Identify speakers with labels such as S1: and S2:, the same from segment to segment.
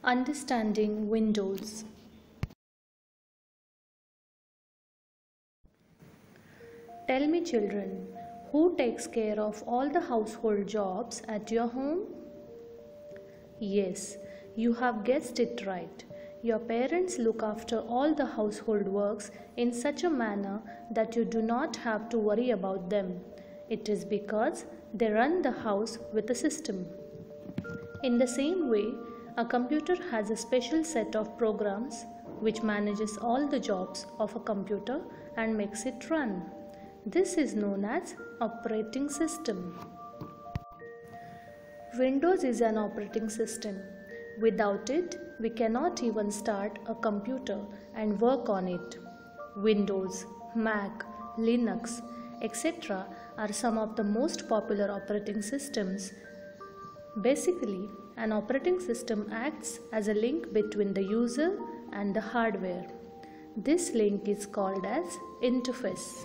S1: Understanding Windows. Tell me, children, who takes care of all the household jobs at your home? Yes, you have guessed it right. Your parents look after all the household works in such a manner that you do not have to worry about them. It is because they run the house with a system. In the same way, a computer has a special set of programs which manages all the jobs of a computer and makes it run. This is known as operating system. Windows is an operating system. Without it, we cannot even start a computer and work on it. Windows, Mac, Linux, etc. are some of the most popular operating systems. Basically, an operating system acts as a link between the user and the hardware. This link is called as interface.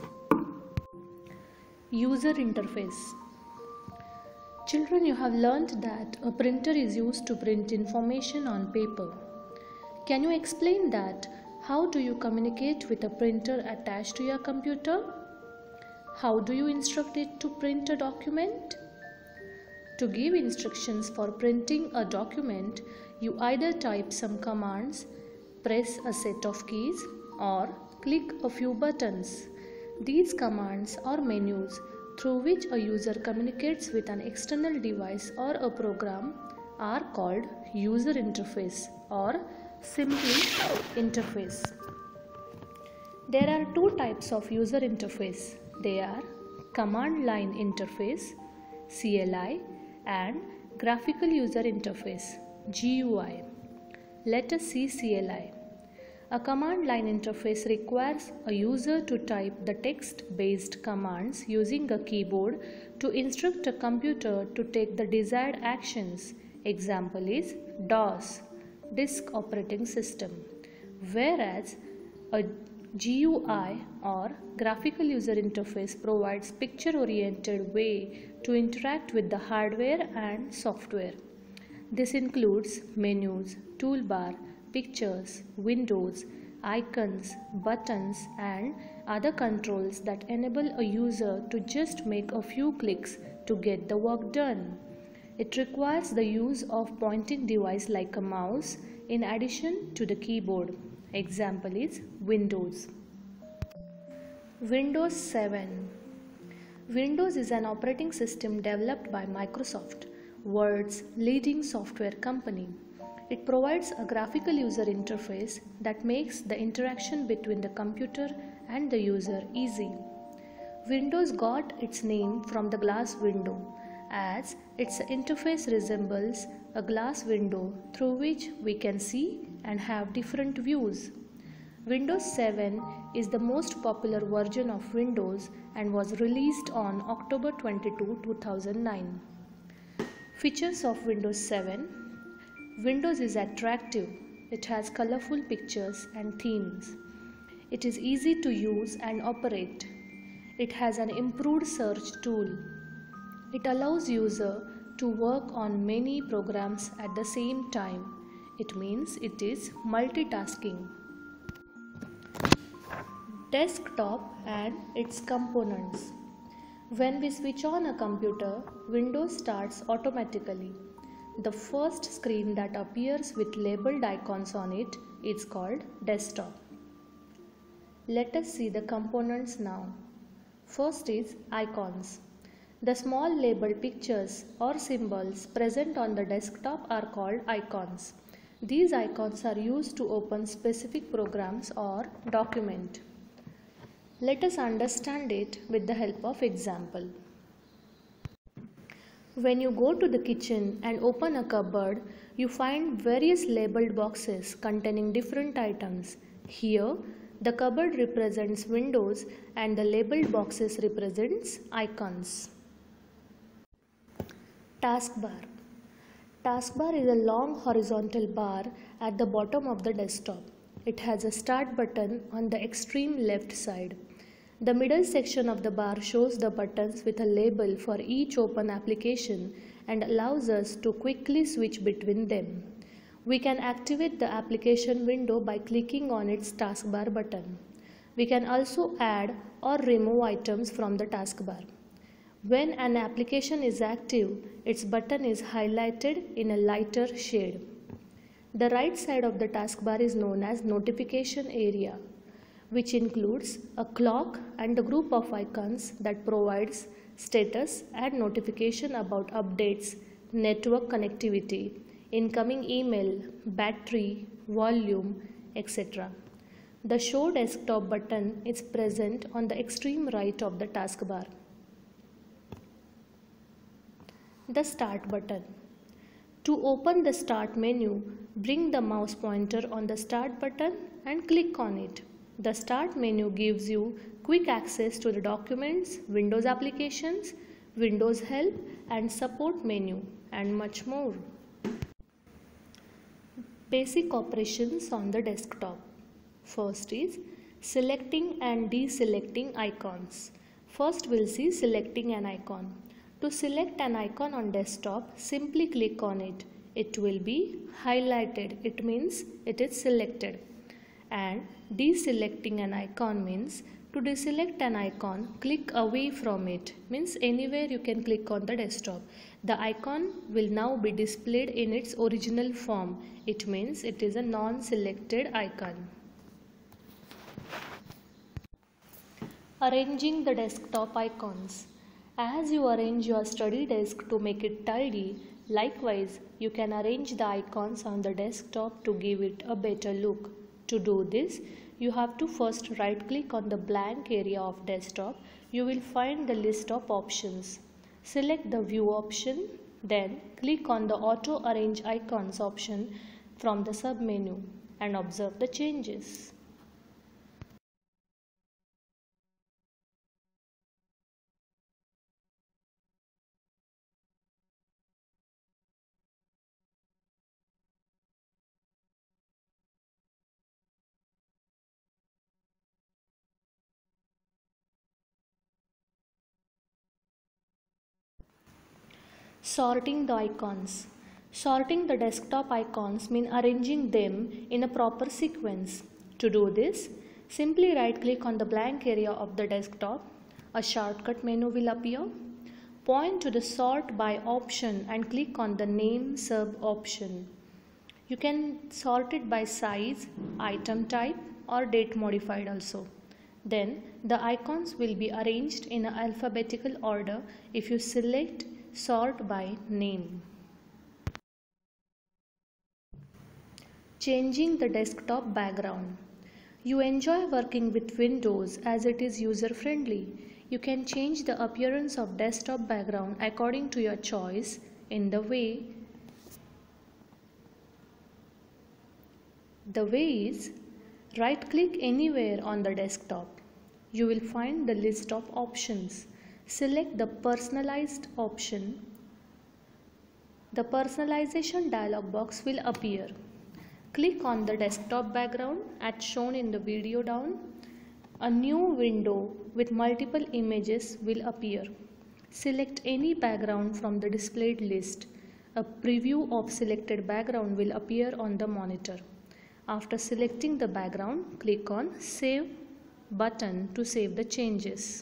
S1: User interface. Children, you have learned that a printer is used to print information on paper. Can you explain that? How do you communicate with a printer attached to your computer? How do you instruct it to print a document? To give instructions for printing a document, you either type some commands, press a set of keys, or click a few buttons. These commands or menus through which a user communicates with an external device or a program are called user interface or simply interface. There are two types of user interface. They are command line interface (CLI) and graphical user interface (GUI). Let us see CLI. A command line interface requires a user to type the text-based commands using a keyboard to instruct a computer to take the desired actions. Example is DOS, Disk Operating System. Whereas a GUI or graphical user interface provides picture-oriented way to interact with the hardware and software. This includes menus, toolbar, pictures, windows, icons, buttons, and other controls that enable a user to just make a few clicks to get the work done. It requires the use of pointing device like a mouse in addition to the keyboard. Example is Windows. Windows 7. Windows is an operating system developed by Microsoft, world's leading software company. It provides a graphical user interface that makes the interaction between the computer and the user easy. Windows got its name from the glass window, as its interface resembles a glass window through which we can see and have different views. Windows 7 is the most popular version of Windows and was released on October 22, 2009. Features of Windows 7. Windows is attractive. It has colorful pictures and themes. It is easy to use and operate. It has an improved search tool. It allows user to work on many programs at the same time. It means it is multitasking. Desktop and its components. When we switch on a computer, Windows starts automatically. The first screen that appears with labeled icons on it is called desktop. Let us see the components now. First is icons. The small labeled pictures or symbols present on the desktop are called icons. These icons are used to open specific programs or document. Let us understand it with the help of example. When you go to the kitchen and open a cupboard, you find various labeled boxes containing different items. Here, the cupboard represents windows and the labeled boxes represents icons. Taskbar. Taskbar is a long horizontal bar at the bottom of the desktop. It has a start button on the extreme left side. The middle section of the bar shows the buttons with a label for each open application and allows us to quickly switch between them. We can activate the application window by clicking on its taskbar button. We can also add or remove items from the taskbar. When an application is active, its button is highlighted in a lighter shade. The right side of the taskbar is known as notification area, which includes a clock and a group of icons that provides status and notification about updates, network connectivity, incoming email, battery, volume, etc. The Show Desktop button is present on the extreme right of the taskbar. The Start button. To open the Start menu, bring the mouse pointer on the Start button and click on it. The Start menu gives you quick access to the Documents, Windows Applications, Windows Help and Support menu and much more. Basic operations on the desktop. First is selecting and deselecting icons. First we'll see selecting an icon. To select an icon on desktop, simply click on it. It will be highlighted. It means it is selected. And deselecting an icon means to deselect an icon, click away from it. Means anywhere you can click on the desktop. The icon will now be displayed in its original form. It means it is a non-selected icon. Arranging the desktop icons. As you arrange your study desk to make it tidy, likewise you can arrange the icons on the desktop to give it a better look. To do this, you have to first right click on the blank area of desktop. You will find the list of options. Select the View option, then click on the Auto Arrange Icons option from the sub-menu and observe the changes. Sorting the icons. Sorting the desktop icons means arranging them in a proper sequence. To do this, simply right click on the blank area of the desktop. A shortcut menu will appear. Point to the Sort By option and click on the Name sub option. You can sort it by size, item type or date modified also. Then the icons will be arranged in an alphabetical order if you select Sort by Name. Changing the desktop background. You enjoy working with Windows as it is user-friendly. You can change the appearance of desktop background according to your choice in the way is right-click anywhere on the desktop. You will find the list of options. Select the Personalized option. The Personalization dialog box will appear. Click on the desktop background as shown in the video down. A new window with multiple images will appear. Select any background from the displayed list. A preview of selected background will appear on the monitor. After selecting the background, click on Save button to save the changes.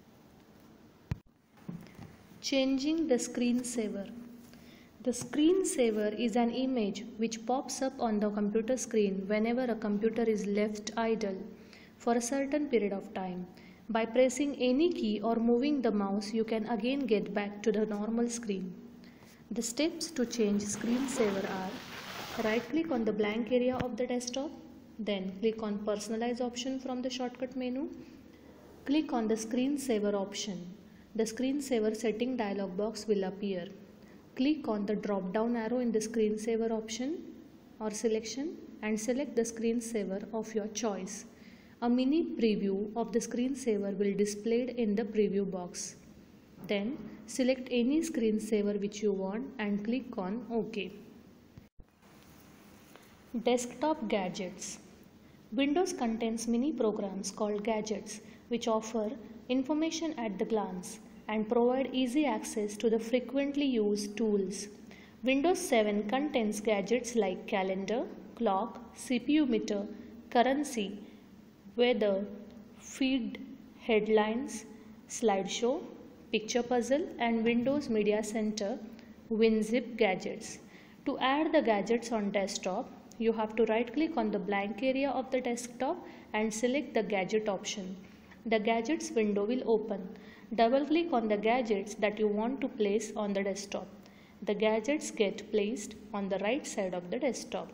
S1: Changing the screensaver. The screensaver is an image which pops up on the computer screen whenever a computer is left idle for a certain period of time. By pressing any key or moving the mouse, you can again get back to the normal screen. The steps to change screensaver are: right click on the blank area of the desktop, then click on Personalize option from the shortcut menu. Click on the Screensaver option. The Screensaver setting dialog box will appear. Click on the drop down arrow in the Screensaver option or selection and select the screensaver of your choice. A mini preview of the screensaver will be displayed in the preview box. Then select any screensaver which you want and click on OK. Desktop gadgets. Windows contains many programs called gadgets which offer information at the glance and provide easy access to the frequently used tools. Windows 7 contains gadgets like calendar, clock, CPU meter, currency, weather, feed, headlines, slideshow, picture puzzle, and Windows Media Center WinZip gadgets. To add the gadgets on desktop, you have to right click on the blank area of the desktop and select the gadget option. The gadgets window will open. Double click on the gadgets that you want to place on the desktop. The gadgets get placed on the right side of the desktop.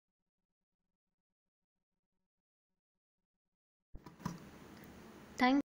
S1: Thank